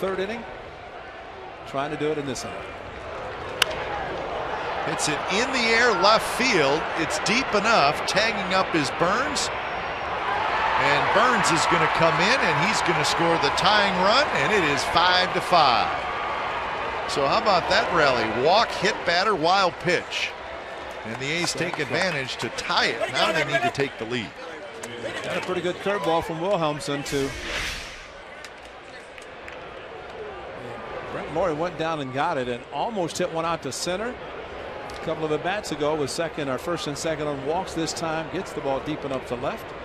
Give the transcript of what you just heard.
third inning. Trying to do it in this inning. Hits it in the air left field. It's deep enough. Tagging up is Burns. And Burns is going to come in and he's going to score the tying run, and it is 5-5. So how about that rally? Walk, hit, batter, wild pitch. And the A's take advantage to tie it. Now they need to take the lead. Got a pretty good curveball from Wilhelmsen too. Brent Lawrie went down and got it and almost hit one out to center. A couple of at bats ago with first and second on walks. This time gets the ball deep enough to left.